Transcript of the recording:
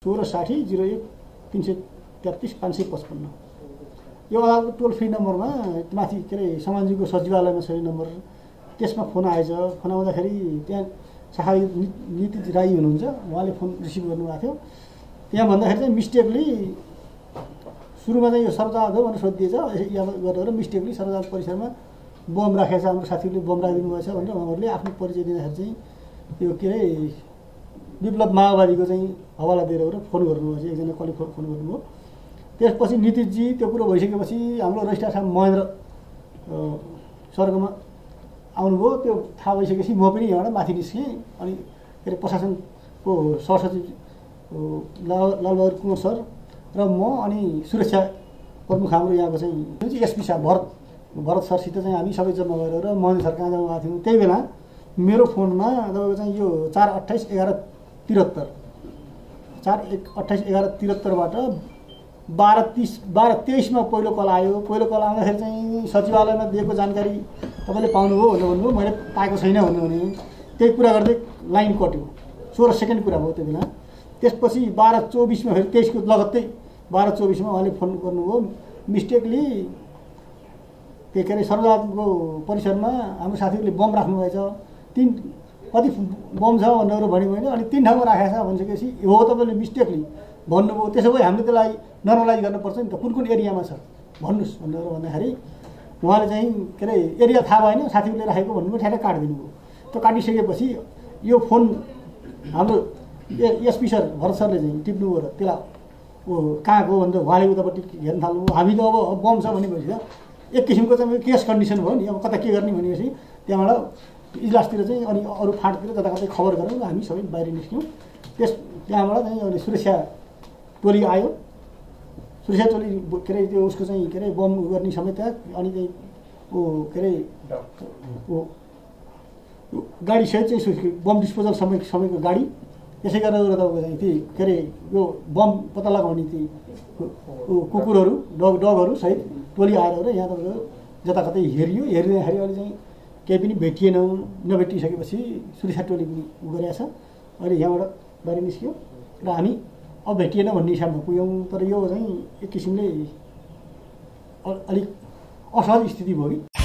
1660133555 यो टोल फ्री नम्बरमा माथि के अरे समाजको सचिवालयमा छ यो नम्बर। त्यसमा फोन आएछ। फोन आउँदाखेरि त्यहाँ शाखा नीति राई हुनुहुन्छ, उहाँले फोन रिसिभ गर्नुभएको थियो। त्यहाँ भन्दाखेरि चाहिँ मिस्टेकली सुरुमा चाहिँ यो सर्वजात हो भनेर सोधिदिएछ। याद गरेर मिस्टेकली सर्वजात परिसरमा बम राखेको छ, हाम्रो साथीहरूले बम राखिदिनु भएछ भनेर उहाँहरूले आफ्नो परिचय दिँदाखेरि चाहिँ यो के अरे विप्लव माओवादीको चाहिँ हवाला दिएर फोन गर्नुभएछ। एकजना कसले फोन गर्नुभयो। त्यसपछि नीतिशजी त्यो कुरो भइसकेपछि हाम्रो रजिस्ट्रार साहब महेन्द्र सरकोमा आउनुभयो। त्यो थाहा भइसकेपछि म पनि यहाँबाट माथि निस्केँ। अनि के अरे प्रशासनको सहसचिव लालबहादुर कुँवर सर र म अनि सुरक्षा प्रमुख हाम्रो यहाँको चाहिँ एसपी साहब भरत सरसित चाहिँ हामी सबै जम्मा गरेर महेन्द्र सर कहाँ जानु भएको थियौँ। त्यही बेला मेरो फोनमा तपाईँको चाहिँ यो 4/28/1173 4/28/1173बाट 12:23मा पहिलो कल आयो। पहिलो कल आउँदाखेरि चाहिँ सचिवालयमा दिएको जानकारी तपाईँले पाउनुभयो भनेर भन्नुभयो। मैले पाएको छैन भने त्यही कुरा गर्दै लाइन कट्यो। 16 सेकेन्ड कुरा भयो त्यो बेला। त्यसपछि 12:24मा फेरि 23को लगत्तै 12:24मा उहाँले फोन गर्नुभयो। मिस्टेकली त्यो के अरे सर्वजातको परिसरमा हाम्रो साथीहरूले बम राख्नुभएछ। कति बम छ भनेर भन्यो मैले। अनि 3 ठाउँमा राखेको छ भनिसकेपछि हो तपाईँले मिस्टेकली भन्नुभयो। त्यसो भए हामीले त्यसलाई नर्मलाइज गर्नुपर्छ नि त, कुन कुन एरियामा छ भन्नुहोस् भनेर भन्दाखेरि उहाँले चाहिँ के अरे एरिया थाहा भएन, साथीहरूले राखेको भन्नुभयो। ठ्याक्कै काटिदिनु भयो। त्यो काटिसकेपछि यो फोन हाम्रो एसपी सर भरत सरले चाहिँ टिप्नुभयो र त्यसलाई कहाँको भनेर उहाँले उतापट्टि हेर्न थाल्नुभयो। हामी त अब बम छ भनेपछि एक किसिमको चाहिँ केस कन्डिसन भयो नि। अब कता के गर्ने भनेपछि त्यहाँबाट इजलासतिर चाहिँ अनि अरू फाँटतिर जता कतै खबर गऱ्यौँ। हामी सबै बाहिर निस्क्यौँ। त्यहाँबाट चाहिँ अनि सुरक्षा टोली आयो। सुरक्षा टोली के अरे त्यो उसको चाहिँ के अरे बम गर्ने समेत अनि चाहिँ के अरे गाडी सहित चाहिँ बम डिस्पोजल समयको गाडी। त्यसै गरेर तपाईँको चाहिँ ती के अरे यो बम पत्ता लगाउने ती कुकुरहरू डगहरू सहित टोली आएर यहाँ तपाईँको जताकतै हेरियो। हेरिँदाखेरि अहिले चाहिँ केही पनि भेटिएन। नभेटिसकेपछि सुरक्षा टोली पनि गरेको छ। अहिले यहाँबाट बाहिर निस्क्यो र हामी अब भेटिएन भन्ने हिसाबमा पुग्यौँ। तर यो चाहिँ एक किसिमले अलिक असहज स्थिति भयो कि